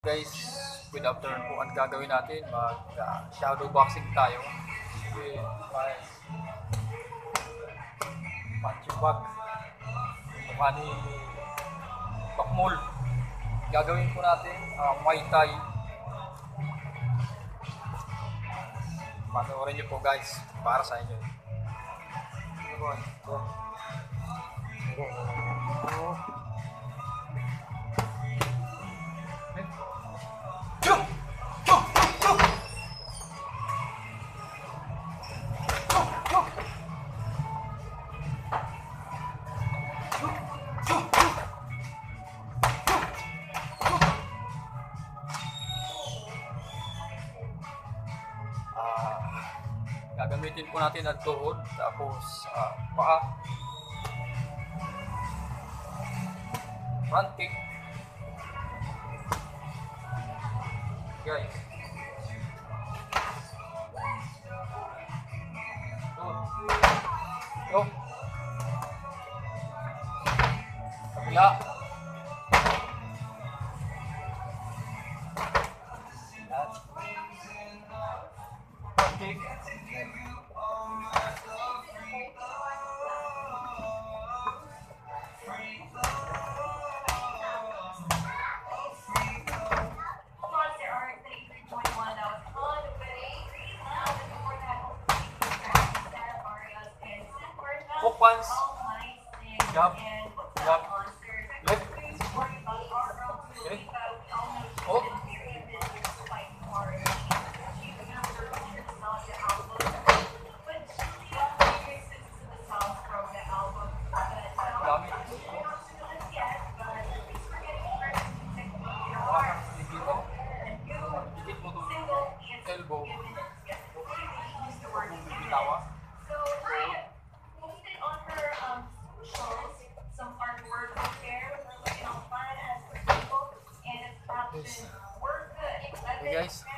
Guys, good afternoon po. Ang gagawin natin, shadow boxing tayo with my punching bag. Mukha ni Pakmul. Gagawin po natin Muay Thai. Panoorin niyo po guys, para sa inyo. Gagamitin po natin ang tuhod, tapos paa, front kick, guys. Go. Kabila. Front kick. Hook once, jump, jump, left, okay, hook, gamit, dikit mo to, elbow, bitawa. Okay guys.